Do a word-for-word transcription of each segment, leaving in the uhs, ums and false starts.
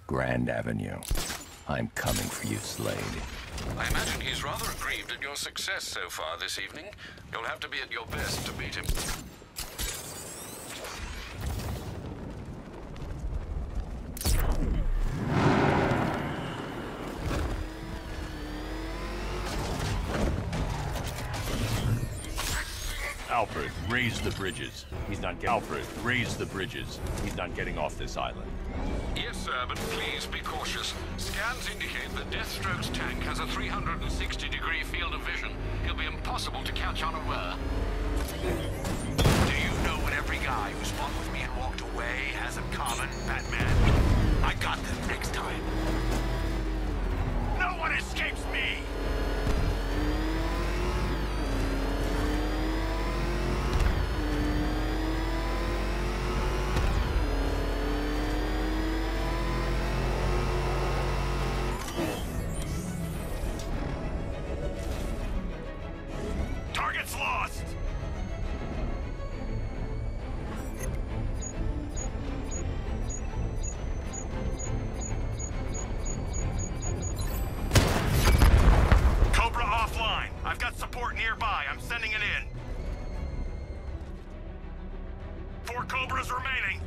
Grand Avenue. I'm coming for you, Slade. I imagine he's rather aggrieved at your success so far this evening. You'll have to be at your best to beat him. Alfred, raise the bridges. He's not getting... Alfred, raise the bridges. He's not getting off this island. Yes, sir, but please be cautious. Scans indicate that Deathstroke's tank has a three hundred sixty degree field of vision. He'll be impossible to catch unaware. Do you know what every guy who fought with me and walked away has in common, Batman? I got them next time. No one escapes me! Target's lost! Cobra offline. I've got support nearby. I'm sending it in. Four Cobras remaining.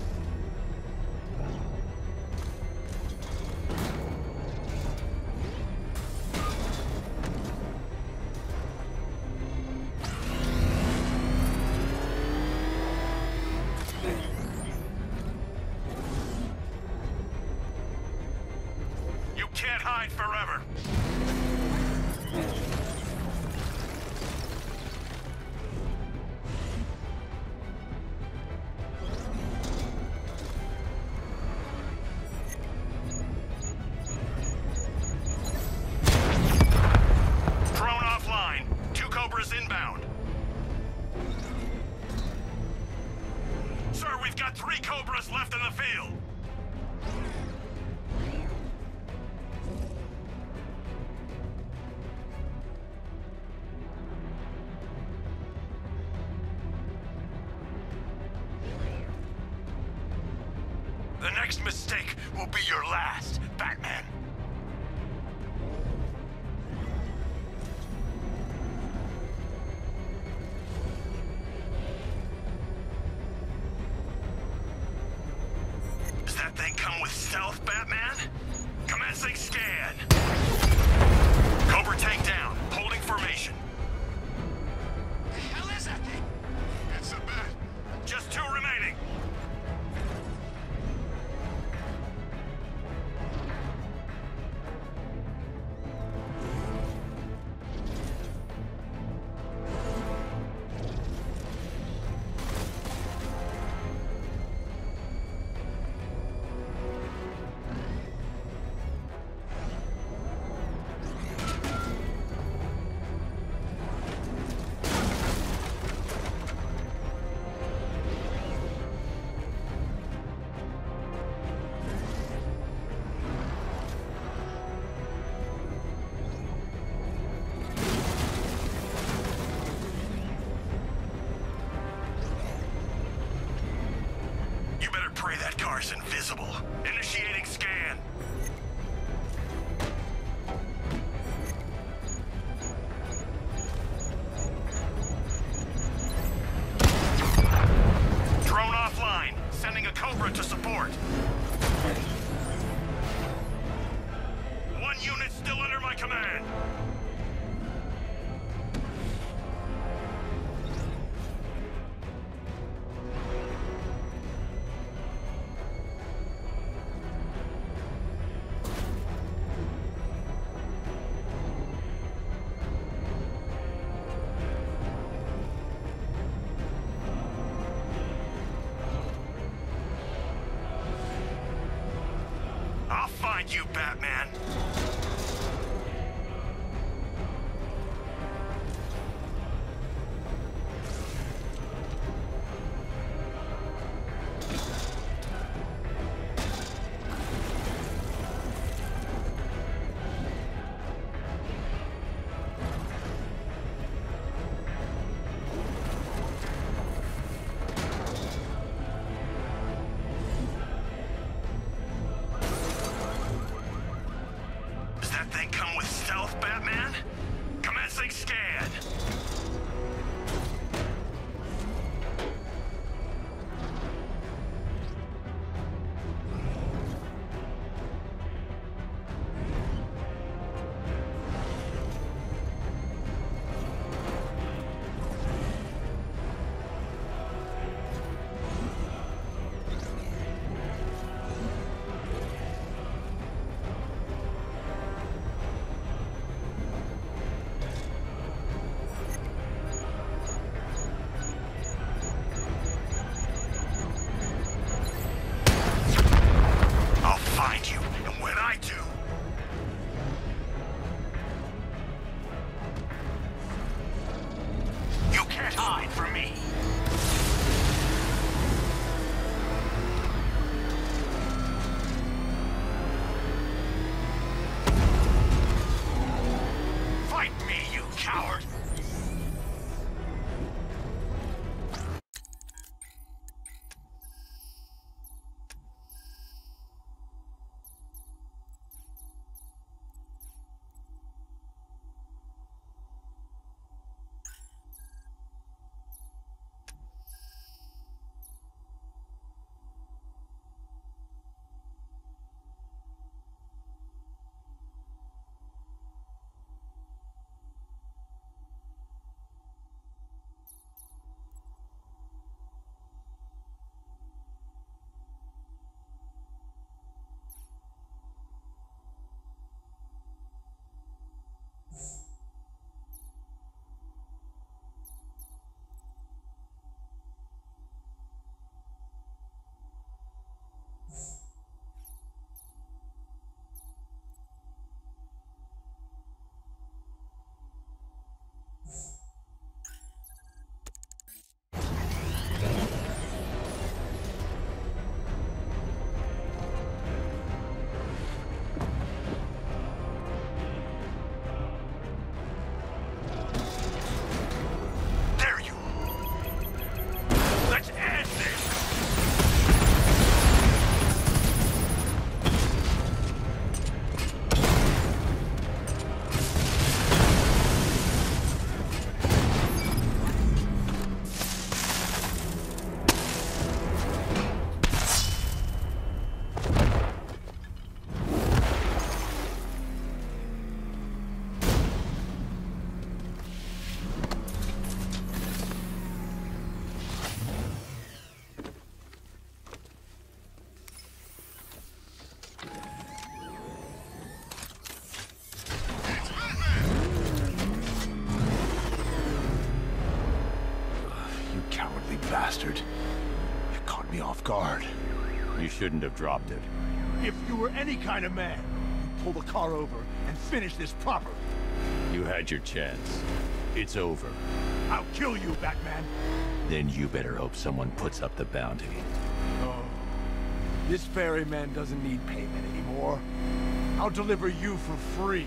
You can't hide forever. Drone offline. Two Cobras inbound. Sir, we've got three Cobras left in the field. The next mistake will be your last, Batman. Does that thing come with stealth, Batman? Commencing scan. Cobra tank down, holding formation. The hell is that thing? It's a bat. Just two remaining. Pray that car's invisible. Initiating scan. Drone offline. Sending a Cobra to support. One unit still under my command. I'll find you, Batman. fight for me. Fight me, you coward! Bastard. You caught me off guard. You shouldn't have dropped it. If you were any kind of man, you'd pull the car over and finish this properly. You had your chance. It's over. I'll kill you, Batman. Then you better hope someone puts up the bounty. Oh. This ferryman doesn't need payment anymore. I'll deliver you for free.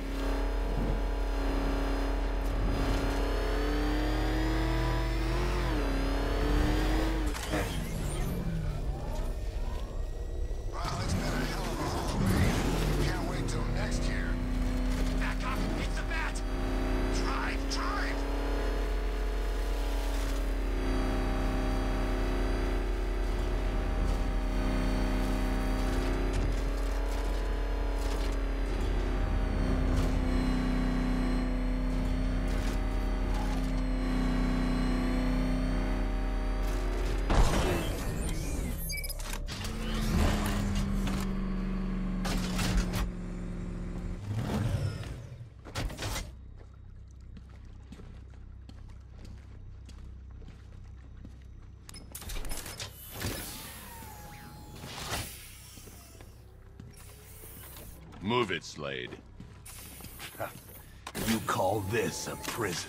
Move it, Slade. You call this a prison?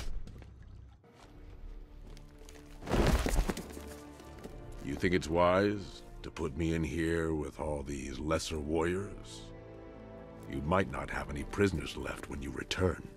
You think it's wise to put me in here with all these lesser warriors? You might not have any prisoners left when you return.